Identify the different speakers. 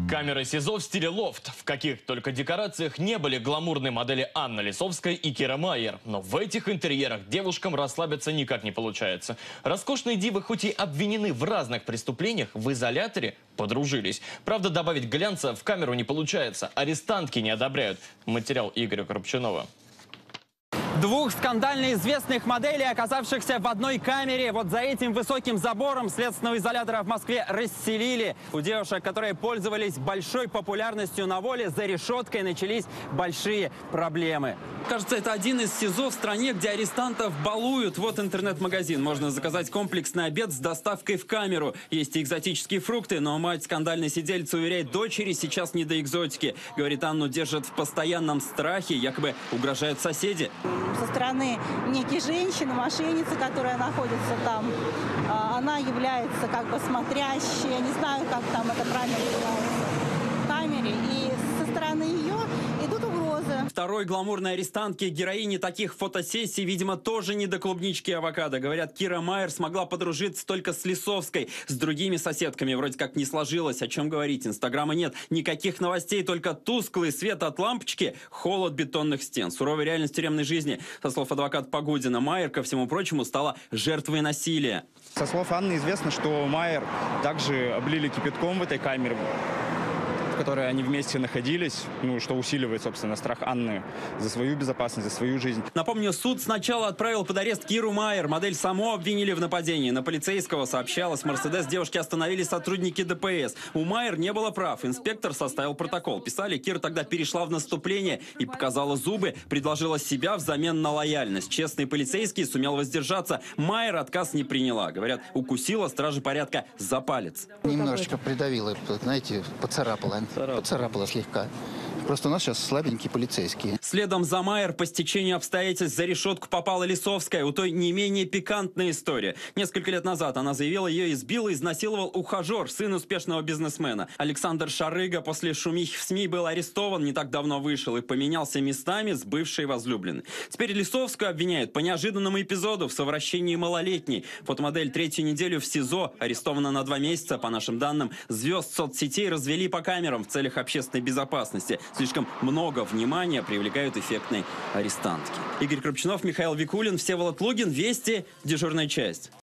Speaker 1: Камеры СИЗО в стиле лофт. В каких только декорациях не были гламурные модели Анна Лисовская и Кира Майер. Но в этих интерьерах девушкам расслабиться никак не получается. Роскошные дивы хоть и обвинены в разных преступлениях, в изоляторе подружились. Правда, добавить глянца в камеру не получается. Арестантки не одобряют. Материал Игоря Крупчунова.
Speaker 2: Двух скандально известных моделей, оказавшихся в одной камере, вот за этим высоким забором следственного изолятора в Москве расселили. У девушек, которые пользовались большой популярностью на воле, за решеткой начались большие проблемы. Кажется, это один из СИЗО в стране, где арестантов балуют. Вот интернет-магазин. Можно заказать комплексный обед с доставкой в камеру. Есть и экзотические фрукты, но мать скандальной сидельцы уверяет, дочери сейчас не до экзотики. Говорит, Анну держат в постоянном страхе, якобы угрожают соседи.
Speaker 3: Со стороны некой женщины, мошенницы, которая находится там, она является как бы смотрящей, я не знаю, как там это правильно называется, в камере, и со стороны ее идут угрозы.
Speaker 2: Второй гламурной арестантки, героини таких фотосессий, видимо, тоже не до клубнички и авокадо. Говорят, Кира Майер смогла подружиться только с Лисовской. С другими соседками вроде как не сложилось. О чем говорить? Инстаграма нет. Никаких новостей, только тусклый свет от лампочки, холод бетонных стен. Суровая реальность тюремной жизни. Со слов адвоката Погодина, Майер, ко всему прочему, стала жертвой насилия.
Speaker 4: Со слов Анны известно, что Майер также облили кипятком в этой камере, в которой они вместе находились, что усиливает, собственно, страх Анны за свою безопасность, за свою жизнь.
Speaker 2: Напомню, суд сначала отправил под арест Киру Майер. Модель саму обвинили в нападении. На полицейского, сообщалось, Мерседес девушки остановили сотрудники ДПС. У Майер не было прав. Инспектор составил протокол. Писали, Кира тогда перешла в наступление и показала зубы, предложила себя взамен на лояльность. Честный полицейский сумел воздержаться. Майер отказ не приняла. Говорят, укусила стражи порядка за палец.
Speaker 5: Немножечко придавила, знаете, поцарапала. Поцарапала слегка. Просто у нас сейчас слабенькие полицейские.
Speaker 2: Следом за Майер по стечению обстоятельств за решетку попала Лисовская. У той не менее пикантная история. Несколько лет назад она заявила, ее избил и изнасиловал ухажер, сын успешного бизнесмена. Александр Шарыга после шумихи в СМИ был арестован, не так давно вышел и поменялся местами с бывшей возлюбленной. Теперь Лисовскую обвиняют по неожиданному эпизоду в совращении малолетней. Фотомодель третью неделю в СИЗО, арестована на 2 месяца, по нашим данным. Звезд соцсетей развели по камерам в целях общественной безопасности. Слишком много внимания привлекают эффектные арестантки. Игорь Крупчунов, Михаил Викулин, Всеволод Лугин. Вести. Дежурная часть.